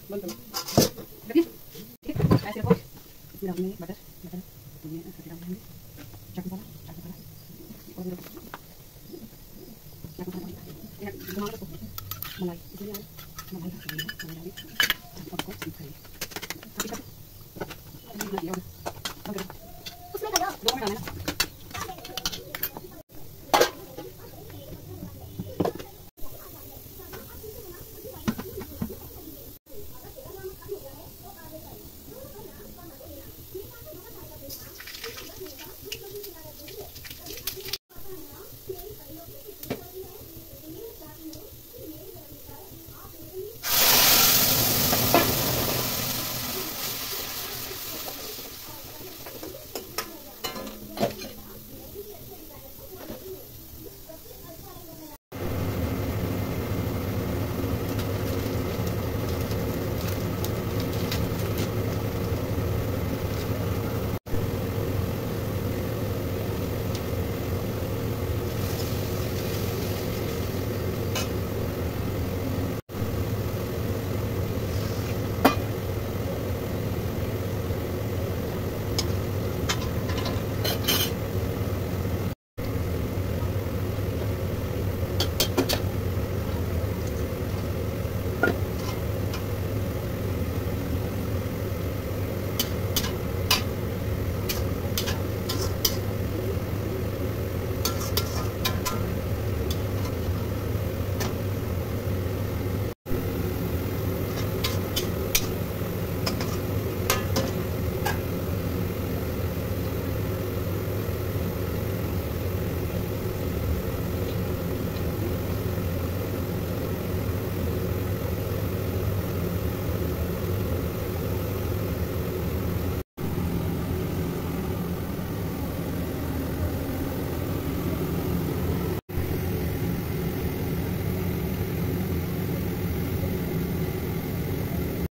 बंद करो। देखिए ठीक ऐसे रखो। इसमें डालेंगे बटर बटर ये ऐसे डालेंगे चाट मसाला और ये चाट मसाला ये घुमा दो मलाई इसमें मलाई डालेंगे आपको मिक्स करेंगे ठीक है उसमें डालो 2 मिनट डालना